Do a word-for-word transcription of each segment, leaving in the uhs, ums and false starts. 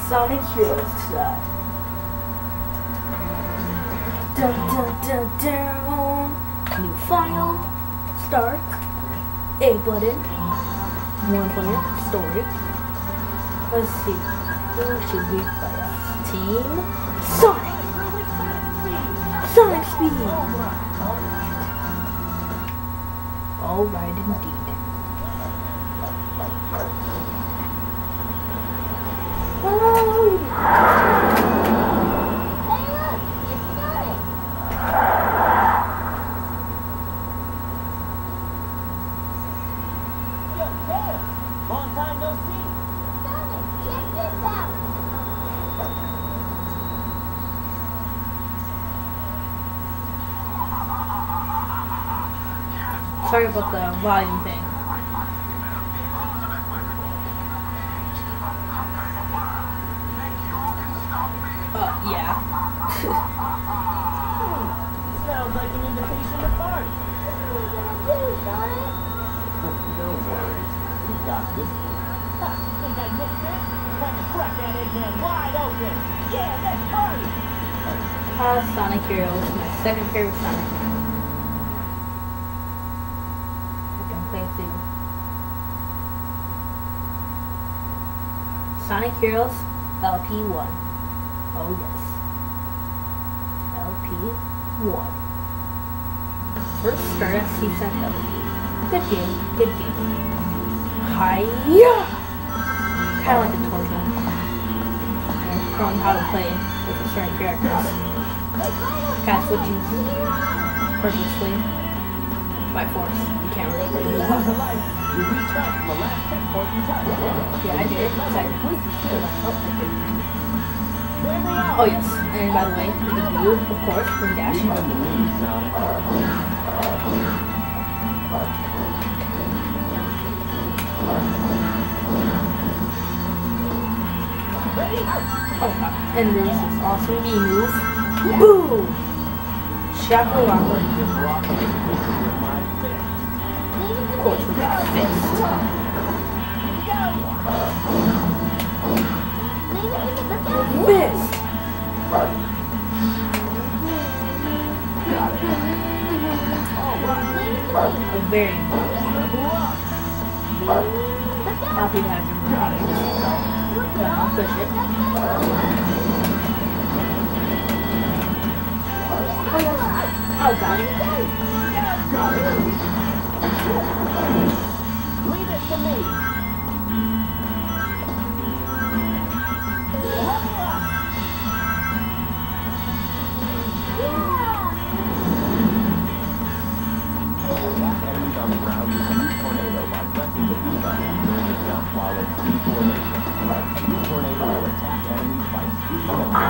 Sonic Heroes today. Dun dun dun dun. New file. Start. A button. One player. Story. Let's see. Who should we play as? Team Sonic. Sonic Speed. Alright indeed. Long time no see. Sonic, check this out. Sorry about the volume thing. Uh, yeah. Sounds like an invitation to part. What are we gonna do, Sonic? Don't worry. We got this. Ha! Think I missed this? Time to crack that eggman wide open! Yeah, let's party! Uh, Sonic Heroes, my second favorite Sonic. I can play through. Sonic Heroes L P one. Oh yes. L P one. First start at Seaside L P. Good game, good game. Hiya! Kind of like a torture. And showing how to play with the certain characters. Kind of switching purposely by force. You can't really do that. You returned from the last checkpoint in time. Yeah, I did. Exactly. There they are! Oh yes, and by the way, you can do, of course, from dash. Oh, and there's this awesome B move. Boom! Shackle Rocker. Of course, with that fist. Fist! A very happy to have your products. I'll push it. Oh god. Leave it to me. Enemies on the ground use a new tornado by pressing the B button during the jump while it's in formation. A new tornado will attack enemies by speeding them up.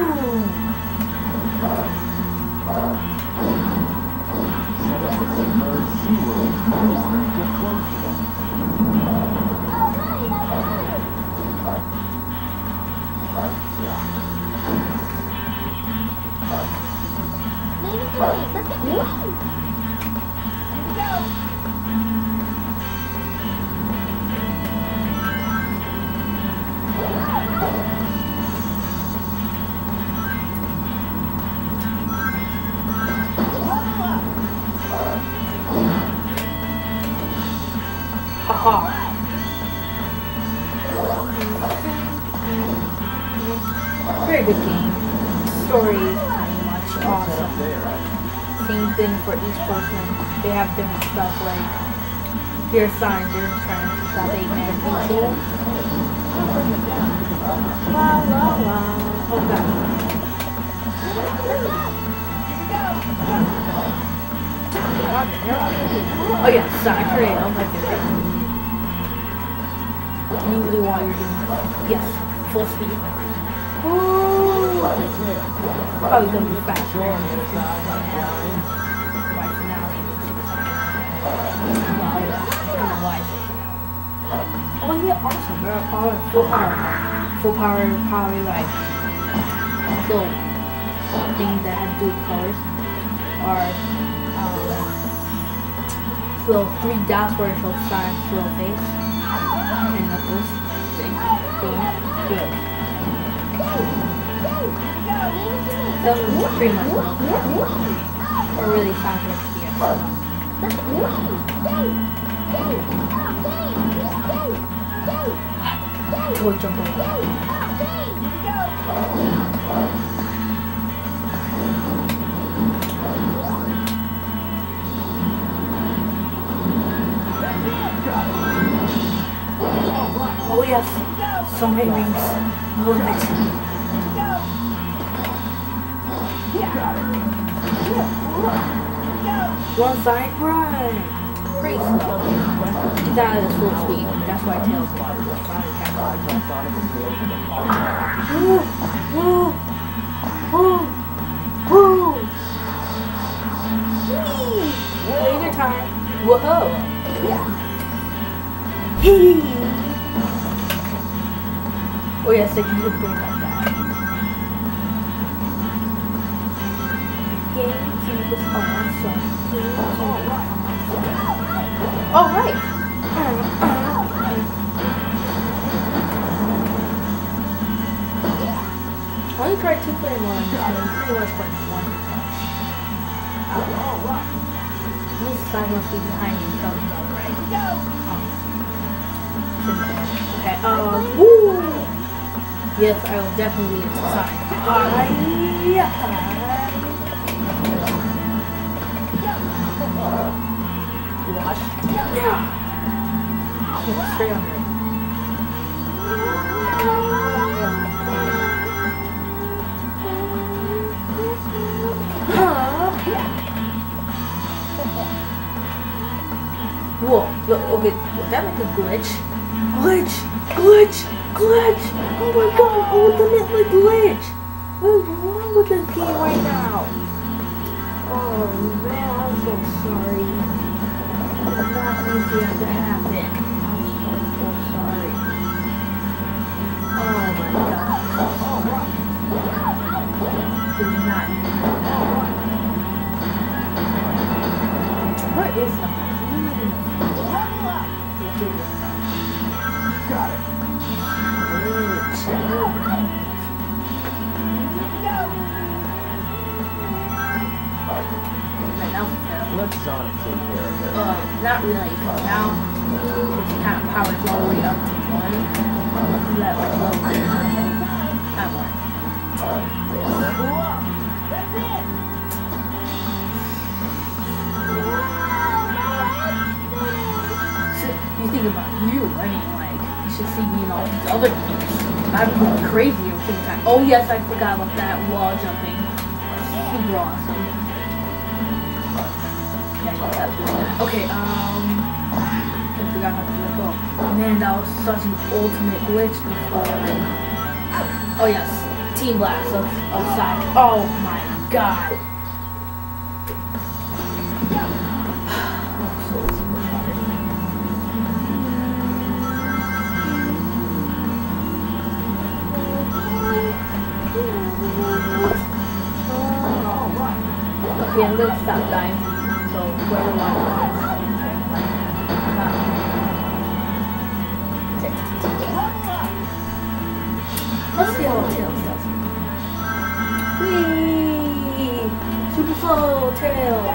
Set up the submerged SeaWorld. Get close to them. Alright, I got it! Leave it to me, let's get away! Here we go! Haha. Very good game. Story is pretty much awesome. Same thing for each person. They have different stuff like your sign, they're just trying to stop Eggman visual. La la la. Oh god. Oh yeah, Sonic Tornado, my favorite. Usually while you're doing, yes, full speed. Ooh. Probably gonna be fast. Why finale? Well, I don't know why it's a finale. Oh yeah, awesome! They're all in full power, full power, probably like little things that had to do with colors, or um, little three dots where it shows Sonic's little face and knuckles. See, good, good. that was pretty much most of it. Or really sounds like the episode. Toy jump over. Oh yes, so many rings. Love it. One side, run. Pretty slow. He's out of his full speed. That's why Tails water was trying to Woo! Woo! Woo! Woo! Whee! Take your time. Whoa! Hee! Oh yes, they can bring up that. GameCube was awesome. GameCube was awesome. Alright! I only tried two player mode on this one, pretty much played one touch. Alright. At least Simon must be behind me and tell me about right. Okay, um, woo! Yes, I will definitely be inside. Uh, yeah. Watch. Yeah. Oh, straight on there. Whoa, look, okay, well, that like a glitch. Glitch! Glitch! Glitch! Oh my god, ultimate like glitch! What is wrong with this game right now? Oh man, I'm so sorry. It's not easy to happen. I'm so, so sorry. Oh my god. This is not easy. Where is the Got it. Let Sonic take care of it. Uh, not really, because now it's kind of powered all the way up to one. That like low bit. Not more. That's it! You think about you, I mean, like, you should see me in all these other games. I'm going crazy every single time. Oh yes, I forgot about that wall jumping. Super awesome. Okay, that's that. Okay, um, I forgot how to let go. Man, that was such an ultimate glitch before. Oh yes, Team Blast of, of side. Oh my god. Okay, I'm gonna stop dying. So whoever wants this. Let's see how Tails does. Whee! Super slow Tails.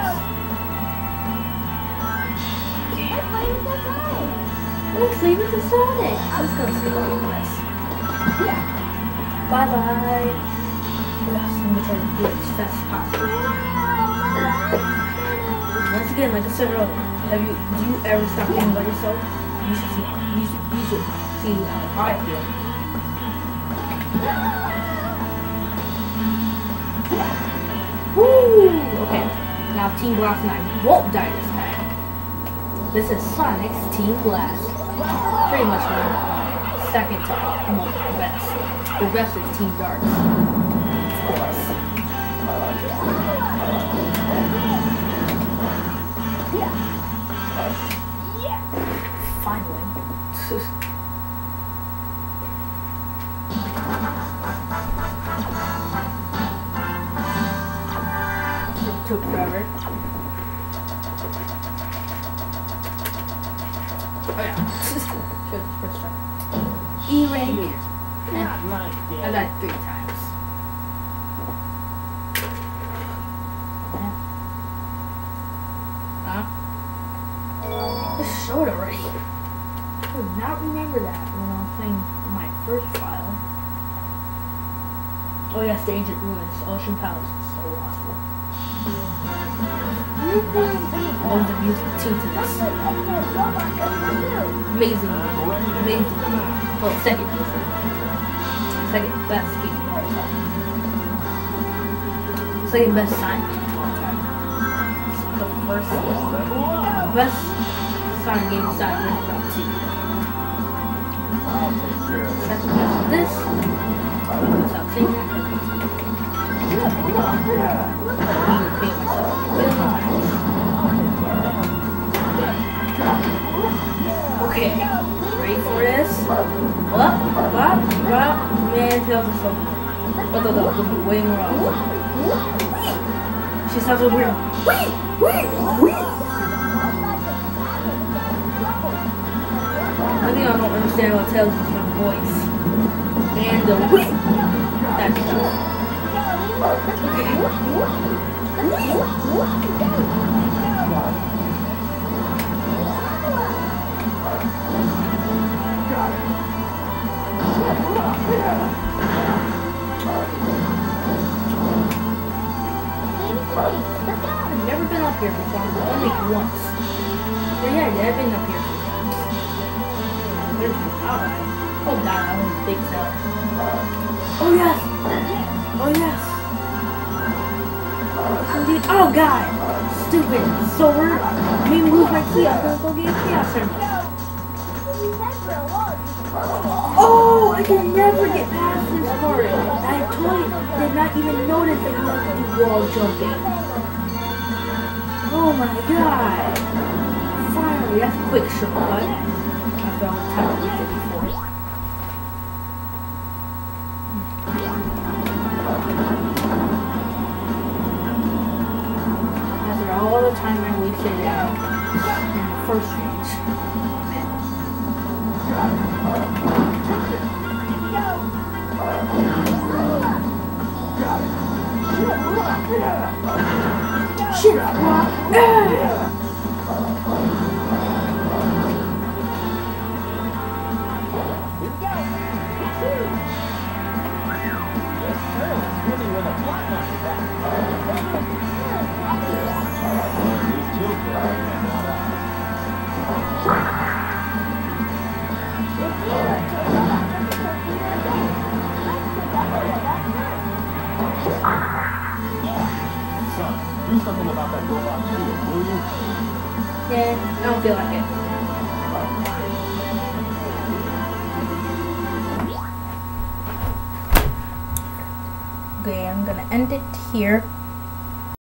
Let's leave it to Sonic. I'm just gonna skip all of this. Bye bye. Yes, I'm gonna try to do it as fast as possible. Once again, like I said earlier, have you do you ever stop thinking about yourself? You should see you should, you should see how I feel. Woo! Okay, now Team Blast and I won't die this time. This is Sonic's Team Blast. Pretty much my second to most best. The best is Team Darts. Of course. Finally. It took forever. Oh yeah. Should first try. E rank. Not nice, I got it three times. show it already. I do not remember that when I was playing my first file. Oh yes, the Ancient Ruins, Ocean Palace is so awesome. I love the music too to this. Amazing, amazing. Well, second, second best game of all time. Second best Sonic game of all time. The first best Sonic game is Sonic Round two. Second best is this. Stop saying that. Okay, ready for this? What? What? What? Man, tells us something. But the dog will be way more awesome. She sounds so weird. Wait! Wait! Wait! I think I don't understand what tells us her voice. And the wait! That's tough. Okay. I've never been up here before, only once. But yeah, I've been up here three times. Oh god, I want a big cell. Oh yes! Oh yes! Indeed. Oh god! Stupid! So rude! Made me lose my key. I'm gonna go get a chaos emerald. Oh! I can never get past this part. I totally did not even notice that you have to do wall jumping. Oh my god! Finally, that's a quick shortcut. After all the time I did it before. After all the time I wasted in the first range. Shit! Ah! Do something about that robot shield, will you? Yeah, I don't feel like it. Okay, I'm gonna end it here.